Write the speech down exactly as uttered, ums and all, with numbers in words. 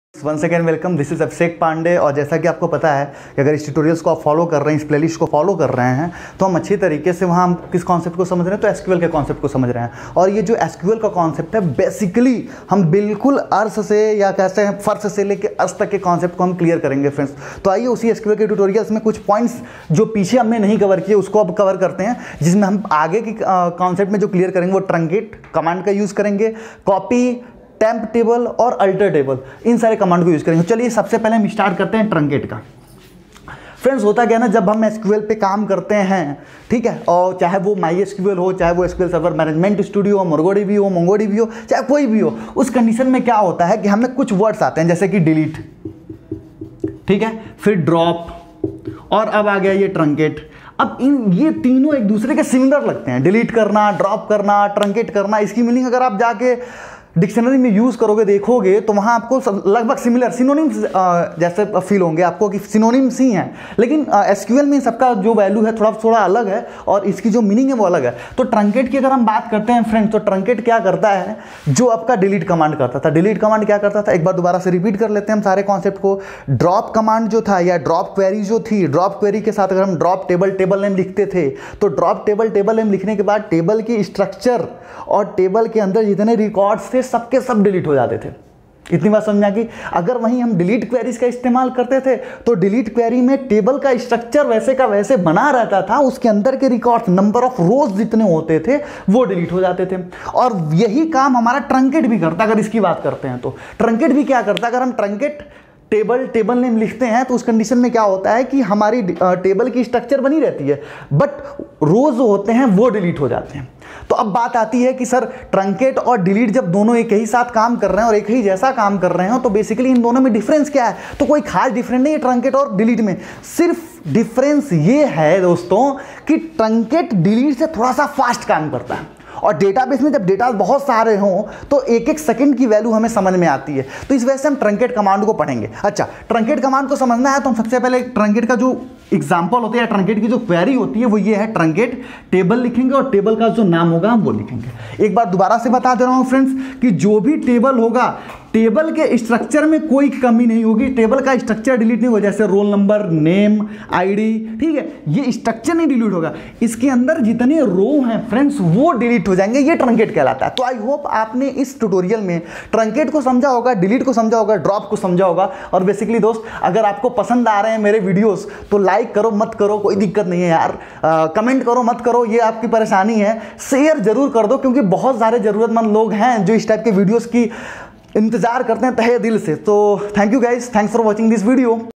Once again welcome, this is Abhishek Pandey. और जैसा कि आपको पता है कि अगर इस ट्यूटोरियल्स को आप फॉलो कर रहे हैं, इस प्लेलिस्ट को फॉलो कर रहे हैं, तो हम अच्छी तरीके से वहाँ हम किस कॉन्सेप्ट को समझ रहे हैं, तो एसक्यूएल के कॉन्सेप्ट को समझ रहे हैं। और ये जो एसक्यूएल का कॉन्सेप्ट है, बेसिकली हम बिल्कुल अर्थ से या कहते हैं फर्श से लेकर अर्थ तक के कॉन्सेप्ट को हम क्लियर करेंगे फ्रेंड्स। तो आइए उसी एसक्यूएल के ट्यूटोरियल्स में कुछ पॉइंट्स जो पीछे हमने नहीं कवर किए उसको अब कवर करते हैं, जिसमें हम आगे की कॉन्सेप्ट में जो क्लियर करेंगे वो ट्रंकेट कमांड का यूज़ करेंगे, कॉपी, टेम्प टेबल और अल्टर टेबल, इन सारे कमांड को यूज करेंगे। चलिए सबसे पहले हम स्टार्ट करते हैं ट्रंकेट का। फ्रेंड्स होता क्या है ना, जब हम एसक्यूएल पे काम करते हैं, ठीक है, और चाहे वो माई एसक्यूएल हो, चाहे वो एसक्यूएल सर्वर मैनेजमेंट स्टूडियो हो, मोंगोडीबी हो, मोंगोडीबी हो, चाहे कोई भी हो, उस कंडीशन में क्या होता है कि हमें कुछ वर्ड्स आते हैं जैसे कि डिलीट, ठीक है, फिर ड्रॉप और अब आ गया ये ट्रंकेट। अब इन ये तीनों एक दूसरे के सिमिलर लगते हैं, डिलीट करना, ड्रॉप करना, ट्रंकेट करना। इसकी मीनिंग अगर आप जाके डिक्शनरी में यूज करोगे, देखोगे तो वहाँ आपको लगभग सिमिलर सिनोनिम्स जैसे फील होंगे आपको कि सिनोनिम्स ही हैं, लेकिन एसक्यूएल में सबका जो वैल्यू है थोड़ा थोड़ा अलग है और इसकी जो मीनिंग है वो अलग है। तो ट्रंकेट की अगर हम बात करते हैं फ्रेंड्स, तो ट्रंकेट क्या करता है, जो आपका डिलीट कमांड करता था। डिलीट कमांड क्या करता था, एक बार दोबारा से रिपीट कर लेते हैं हम सारे कॉन्सेप्ट को। ड्रॉप कमांड जो था या ड्रॉप क्वेरी जो थी, ड्रॉप क्वेरी के साथ अगर हम ड्रॉप टेबल टेबल नेम लिखते थे, तो ड्रॉप टेबल टेबल नेम लिखने के बाद टेबल की स्ट्रक्चर और टेबल के अंदर जितने रिकॉर्ड्स थे सबके सब डिलीट हो जाते थे। इतनी बात समझा कि अगर वहीं हम डिलीट क्वेरीज का इस्तेमाल करते थे तो डिलीट क्वेरी में टेबल का स्ट्रक्चर वैसे का वैसे बना रहता था, उसके अंदर के रिकॉर्ड्स, नंबर ऑफ रोज जितने होते थे वो डिलीट हो जाते थे। और यही काम हमारा ट्रंकेट भी करता। अगर इसकी बात करते हैं तो ट्रंकेट भी क्या करता है, अगर हम ट्रंकेट टेबल टेबल नेम लिखते हैं तो उस कंडीशन में क्या होता है कि हमारी टेबल की स्ट्रक्चर बनी रहती है, बट रोज होते हैं वो डिलीट हो जाते हैं। तो अब बात आती है कि सर ट्रंकेट और डिलीट जब दोनों एक ही साथ काम कर रहे हैं और एक ही जैसा काम कर रहे हैं, तो बेसिकली इन दोनों में डिफरेंस क्या है। तो कोई खास डिफरेंस नहीं है ट्रंकेट और डिलीट में, सिर्फ डिफरेंस ये है दोस्तों कि ट्रंकेट डिलीट से थोड़ा सा फास्ट काम करता है। और डेटाबेस में जब डेटा बहुत सारे हों तो एक एक सेकंड की वैल्यू हमें समझ में आती है, तो इस वजह से हम ट्रंकेट कमांड को पढ़ेंगे। अच्छा, ट्रंकेट कमांड को समझना है तो हम सबसे पहले ट्रंकेट का जो एग्जाम्पल होता है या ट्रंकेट की जो क्वेरी होती है वो ये है, ट्रंकेट टेबल लिखेंगे और टेबल का जो नाम होगा हम वो लिखेंगे। एक बार दोबारा से बता दे रहा हूं फ्रेंड्स कि जो भी टेबल होगा, टेबल के स्ट्रक्चर में कोई कमी नहीं होगी, टेबल का स्ट्रक्चर डिलीट नहीं होगा, जैसे रोल नंबर, नेम, आईडी, ठीक है, ये स्ट्रक्चर नहीं डिलीट होगा, इसके अंदर जितने रो हैं फ्रेंड्स वो डिलीट हो जाएंगे, ये ट्रंकेट कहलाता है। तो आई होप आपने इस ट्यूटोरियल में ट्रंकेट को समझा होगा, डिलीट को समझा होगा, ड्रॉप को समझा होगा। और बेसिकली दोस्त, अगर आपको पसंद आ रहे हैं मेरे वीडियोस तो लाइक करो मत करो कोई दिक्कत नहीं है यार, आ, कमेंट करो मत करो ये आपकी परेशानी है, शेयर जरूर कर दो, क्योंकि बहुत सारे जरूरतमंद लोग हैं जो इस टाइप के वीडियोस की इंतजार करते हैं तहे दिल से। तो thank you guys, thanks for watching this video.